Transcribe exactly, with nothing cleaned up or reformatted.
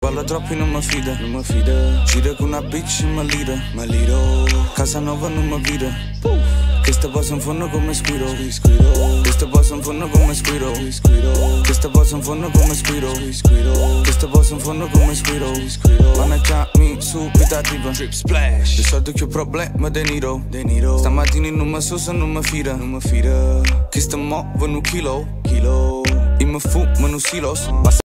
Parlo troppo e non mi fida, non mi fida. Gira con una bitch e mi lira, mi liro. Casa nuova non mi vira. Queste poi in fondo come Squiro. Queste poi in fondo come Squiro. Queste poi in fondo come Squiro. Queste poi in fondo come Squiro. Maneggiami subito arriva. Drip splash. Risolto che ho problema De Niro. Stamattina non mi so se non mi fida. Non mi fida. Che sta mo' vanno kilo. Kilo. E mi fumano silos.